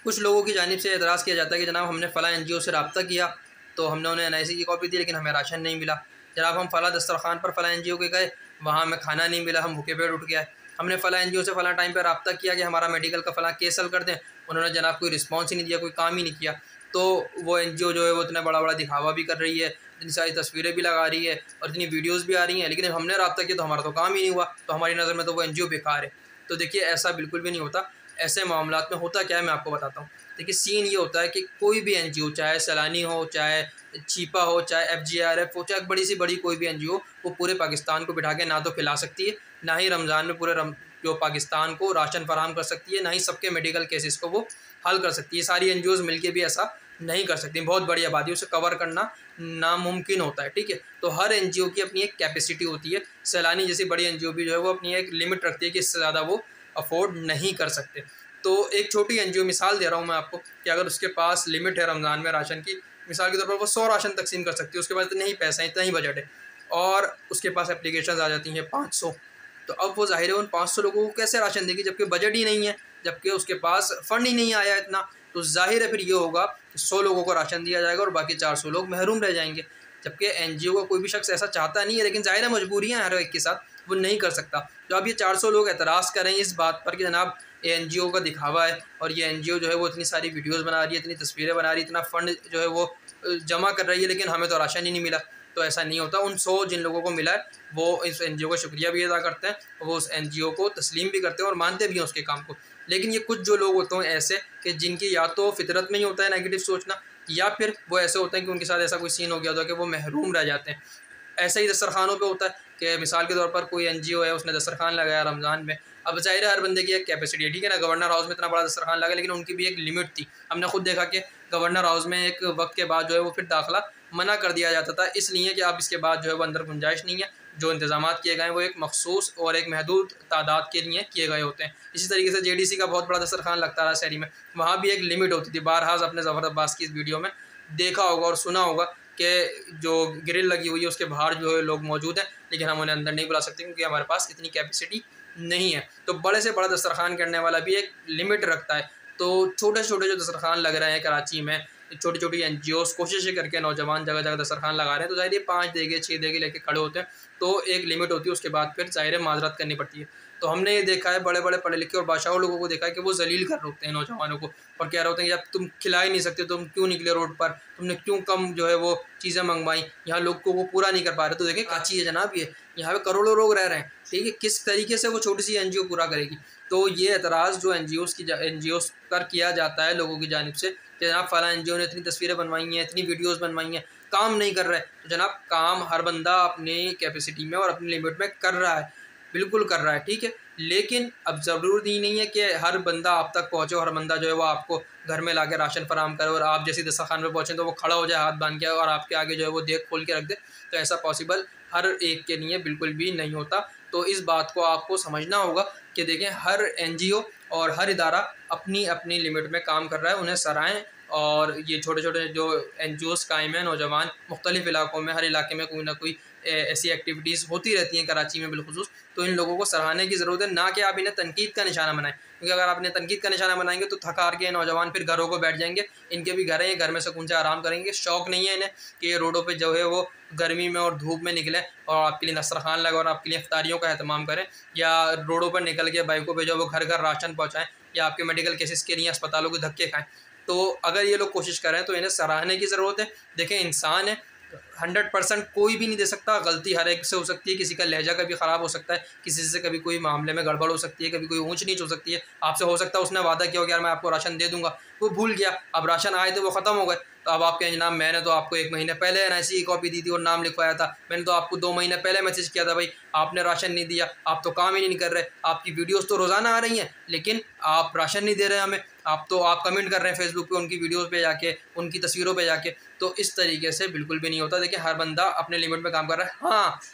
कुछ लोगों की जानिब से एतराज़ किया जाता है कि जनाब हमने फ़लाँ NGO से रब्ता किया तो हमने उन्हें NIC की कॉपी दी लेकिन हमें राशन नहीं मिला। जनाब हम फ़लाँ दस्तरखान पर फ़लाँ NGO के गए, वहाँ हमें खाना नहीं मिला, हम भूखे पेट उठ गए। हमने फ़लाँ NGO से फ़लाँ टाइम पे रब्ता किया कि हमारा मेडिकल का फ़लाँ केस हल कर दें, उन्होंने जनाब कोई रिस्पॉन्स ही नहीं दिया, कोई काम ही नहीं किया। तो वो NGO जो है वो इतना बड़ा-बड़ा दिखावा भी कर रही है, इतनी सारी तस्वीरें भी लगा रही है और इतनी वीडियोज़ भी आ रही हैं, लेकिन हमने रब्ता किया तो हमारा तो काम ही नहीं हुआ, तो हमारी नज़र में तो वो NGO बेकार है। तो देखिए ऐसा बिल्कुल भी नहीं होता। ऐसे मामलात में होता क्या है मैं आपको बताता हूँ। देखिए सीन ये होता है कि कोई भी NGO चाहे सैलानी हो, चाहे छिपा हो, चाहे FGRF हो, चाहे बड़ी से बड़ी कोई भी NGO, वो पूरे पाकिस्तान को बिठा के ना तो खिला सकती है, ना ही रमज़ान में पूरे जो पाकिस्तान को राशन फराहम कर सकती है, ना ही सबके मेडिकल केसेस को वो हल कर सकती है। सारी NGOज़ मिलके भी ऐसा नहीं कर सकती। बहुत बड़ी आबादी उसे कवर करना नामुमकिन होता है, ठीक है? तो हर NGO की अपनी एक कैपेसिटी होती है। सैलानी जैसी बड़ी NGO भी जो है वो अपनी एक लिमिट रखती है कि इससे ज़्यादा वो अफ़ोर्ड नहीं कर सकते। तो एक छोटी NGO मिसाल दे रहा हूँ मैं आपको कि अगर उसके पास लिमिट है रमज़ान में राशन की, मिसाल के तौर पर वो 100 राशन तक़सीम कर सकती है, उसके पास इतने ही पैसे हैं, इतना ही बजट है और उसके पास एप्लीकेशंस आ जाती हैं 500। तो अब वो ज़ाहिर है उन 500 लोगों को कैसे राशन देगी जबकि बजट ही नहीं है, जबकि उसके पास फ़ंड ही नहीं आया इतना। तो ज़ाहिर है फिर ये होगा कि 100 लोगों को राशन दिया जाएगा और बाकी 400 लोग महरूम रह जाएँगे। जबकि NGO का कोई भी शख़्स ऐसा चाहता नहीं है, लेकिन ज़ाहिर है मजबूरियाँ हैं हर एक के साथ, वो नहीं कर सकता। तो अब ये 400 लोग एतराज़ कर रहे हैं इस बात पर कि जनाब ये NGO का दिखावा है और ये NGO जो है वो इतनी सारी वीडियोज़ बना रही है, इतनी तस्वीरें बना रही है, इतना फ़ंड जो है वो जमा कर रही है, लेकिन हमें तो राशन ही नहीं मिला। तो ऐसा नहीं होता। उन 100 जिन लोगों को मिला है, वो इस NGO का शुक्रिया भी अदा करते हैं, वो उस NGO को तस्लीम भी करते हैं और मानते भी हैं उसके काम को। लेकिन ये कुछ जो लोग होते हैं ऐसे कि जिनकी या तो फितरत में ही होता है नेगेटिव सोचना, या फिर वो ऐसे होते हैं कि उनके साथ ऐसा कोई सीन हो गया होता है कि वो महरूम रह जाते हैं। ऐसे ही दस्तरखानों पे होता है कि मिसाल के तौर पर कोई NGO है, उसने दस्तरखान लगाया रमज़ान में। अब ज़ाहिर है हर बंदे की एक कैपेसिटी है, ठीक है ना? गवर्नर हाउस में इतना बड़ा दस्तरखान लगा, लेकिन उनकी भी एक लिमिट थी। हमने खुद देखा कि गवर्नर हाउस में एक वक्त के बाद जो है वो फिर दाखिला मना कर दिया जाता था, इसलिए कि अब इसके बाद जो है वो अंदर गुंजाइश नहीं है। जो इंतज़ामात किए गए हैं वो एक मखसूस और एक महदूद तादाद के लिए किए गए होते हैं। इसी तरीके से JDC का बहुत बड़ा दस्तरखान लगता रहा शहरी में, वहाँ भी एक लिमिट होती थी। बहरहाल आपने ज़फ़र अब्बास की इस वीडियो में देखा होगा और सुना होगा कि जो ग्रिल लगी हुई है उसके बाहर जो है लोग मौजूद हैं, लेकिन हम उन्हें अंदर नहीं बुला सकते क्योंकि हमारे पास इतनी कैपेसिटी नहीं है। तो बड़े से बड़ा दस्तरखान करने वाला भी एक लिमिट रखता है। तो छोटे-छोटे जो दस्तरखान लग रहे हैं कराची में, छोटी-छोटी NGOज़ कोशिशें करके नौजवान जगह-जगह दस्तरखान लगा रहे हैं, तो ज़ाहिर है 5 देगे 6 देगे लेके खड़े होते हैं, तो एक लिमिट होती है, उसके बाद फिर ज़ाहिर है माज़रत करनी पड़ती है। तो हमने ये देखा है बड़े-बड़े पढ़े लिखे और बादशाह लोगों को देखा है कि वो ज़लील कर रहे होते हैं नौजवानों को और कह रहे होते हैं कि यार तुम खिला ही नहीं सकते, तुम क्यों निकले रोड पर, तुमने क्यों कम जो है वो चीज़ें मंगवाई, यहाँ लोगों को पूरा नहीं कर पा रहे। तो देखिए कराची है जनाब ये, यहाँ पे करोड़ों लोग रह रहे हैं, ठीक है? किस तरीके से वो छोटी-सी NGO पूरा करेगी? तो ये एतराज़ जो NGOज़ पर किया जाता है लोगों की जानिब से कि जनाब फ़लाँ NGO ने इतनी तस्वीरें बनवाई हैं, इतनी वीडियोज़ बनवाई हैं, काम नहीं कर रहा है। तो जनाब काम हर बंदा अपनी कैपेसिटी में और अपनी लिमिट में कर रहा है, बिल्कुल कर रहा है, ठीक है? लेकिन अब ज़रूरी नहीं है कि हर बंदा आप तक पहुँचे और हर बंदा जो है वो आपको घर में लाके राशन फराहम करे और आप जैसे दस्तरखान पे पहुँचे तो वो खड़ा हो जाए हाथ बाँध के और आपके आगे जो है वो देग खोल के रख दे। तो ऐसा पॉसिबल हर एक के लिए बिल्कुल भी नहीं होता। तो इस बात को आपको समझना होगा कि देखें हर NGO और हर इदारा अपनी-अपनी लिमिट में काम कर रहा है, उन्हें सराहें। और ये छोटे-छोटे जो NGOज़ कायम हैं, नौजवान मुख्तलिफ़ इलाकों में, हर इलाके में कोई ना कोई ऐसी एक्टिविटीज़ होती रहती हैं कराची में बिलख़ुसूस, तो इन लोगों को सराहने की ज़रूरत है, ना कि आप इन्हें तनकीद का निशाना बनाएँ। क्योंकि अगर आप इन्हें तनकीद का निशाना बनाएँगे तो थक हार के नौजवान फिर घरों को बैठ जाएँगे। इनके भी घर हैं, घर में सुकून से आराम करेंगे। शौक़ नहीं है इन्हें कि ये रोडों पे जो है वो गर्मी में और धूप में निकलें और आपके लिए दस्तरखान लगाएँ और आपके लिए इफ्तारियों का एहतमाम करें, या रोडों पर निकल के बाइकों पे जो वो घर-घर राशन पहुँचाएँ, या आपके मेडिकल केसेस के लिए अस्पतालों के धक्के खाएँ। तो अगर ये लोग कोशिश कर रहे हैं तो इन्हें सराहने की ज़रूरत है। देखें इंसान है, 100% कोई भी नहीं दे सकता, गलती हर एक से हो सकती है, किसी का लहजा कभी ख़राब हो सकता है, किसी से कभी कोई मामले में गड़बड़ हो सकती है, कभी कोई ऊँच-नीच हो सकती है। आपसे हो सकता है उसने वादा किया हो कि यार मैं आपको राशन दे दूँगा, वो भूल गया, अब राशन आए तो वो ख़त्म हो गए। तो अब आप कहें जनाब मैंने तो आपको 1 महीने पहले NIC की कॉपी दी थी और नाम लिखवाया था, मैंने तो आपको 2 महीने पहले मैसेज किया था भाई, आपने राशन नहीं दिया, आप तो काम ही नहीं कर रहे, आपकी वीडियोज़ तो रोज़ाना आ रही हैं, लेकिन आप राशन नहीं दे रहे हमें, आप कमेंट कर रहे हैं फेसबुक पे उनकी वीडियोज़ पे जाके, उनकी तस्वीरों पे जाके। तो इस तरीके से बिल्कुल भी नहीं होता। देखिए हर बंदा अपने लिमिट में काम कर रहा है। हाँ,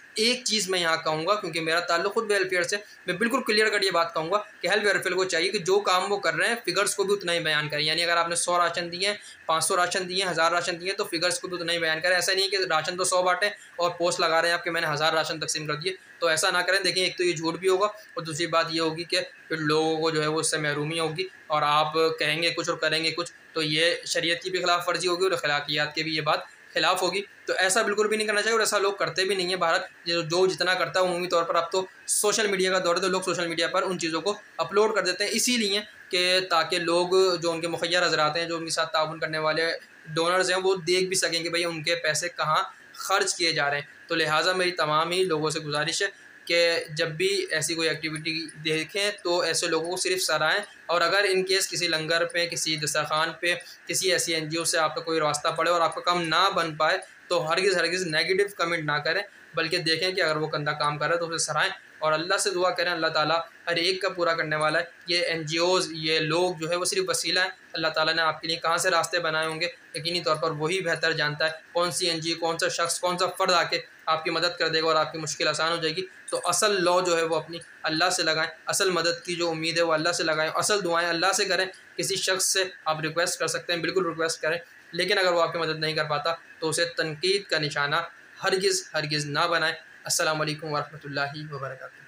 एक चीज़ मैं यहाँ कहूँगा, क्योंकि मेरा ताल्लुक खुद वेलफेयर से, मैं बिल्कुल क्लियर कट ये बात कहूँगा कि हेल्थ वेलफेयर को चाहिए कि जो काम वो कर रहे हैं फिगर्स को भी उतना ही बयान करें। यानी अगर आपने 100 राशन दिए हैं, 500 राशन दिए हैं, 1000 राशन दिए हैं, तो फिगर्स को भी उतना ही बयान करें। ऐसा नहीं है कि राशन तो 100 बांटे और पोस्ट लगा रहे हैं आपके मैंने 1000 राशन तकसीम कर दिए, तो ऐसा ना करें। देखिए, एक तो ये झूठ भी होगा और दूसरी बात ये होगी कि फिर लोगों को जो है वो उससे महरूमी होगी और आप कहेंगे कुछ और करेंगे कुछ, तो ये शरीयत की भी खिलाफ वर्जी होगी और अखलाकियात की भी ये बात खिलाफ होगी। तो ऐसा बिल्कुल भी नहीं करना चाहिए और ऐसा लोग करते भी नहीं है। भारत जो जितना करता है उमूमी तौर पर, अब तो सोशल मीडिया का दौर है, तो लोग सोशल मीडिया पर उन चीज़ों को अपलोड कर देते हैं इसीलिए कि ताकि लोग जो उनके मुखैर हज़रात हैं, जो उनके साथ ताउन करने वाले डोनर्स हैं, वो देख भी सकें कि भाई उनके पैसे कहाँ खर्च किए जा रहे हैं। तो लिहाजा मेरी तमाम ही लोगों से गुजारिश है कि जब भी ऐसी कोई एक्टिविटी देखें तो ऐसे लोगों को सिर्फ सराहें, और अगर इन केस किसी लंगर पे, किसी दस्तरखान पे, किसी ऐसी एनजीओ से आपका कोई रास्ता पड़े और आपका काम ना बन पाए, तो हरगिज़ नेगेटिव कमेंट ना करें, बल्कि देखें कि अगर वो गंदा काम कर रहा है तो उसे सराहें और अल्लाह से दुआ करें। अल्लाह ताला हर एक का पूरा करने वाला है। ये एनजीओज़, ये लोग जो है वो सिर्फ वसीला है। अल्लाह ताला ने आपके लिए कहाँ से रास्ते बनाए होंगे, यकीनी तौर पर वही बेहतर जानता है कौन सी एनजीओ, कौन सा शख्स, कौन सा फ़र्द आके आपकी मदद कर देगा और आपकी मुश्किल आसान हो जाएगी। तो असल लौ जो है वो अपनी अल्लाह से लगाएं, असल मदद की जो उम्मीद है वो अल्लाह से लगाएं, असल दुआएं अल्लाह से करें। किसी शख्स से आप रिक्वेस्ट कर सकते हैं, बिल्कुल रिक्वेस्ट करें, लेकिन अगर वो आपकी मदद नहीं कर पाता तो उसे तनकीद का निशाना हरगिज़ ना बनाएं। अस्सलामु अलैकुम वरहमतुल्लाहि वबरकातुहू।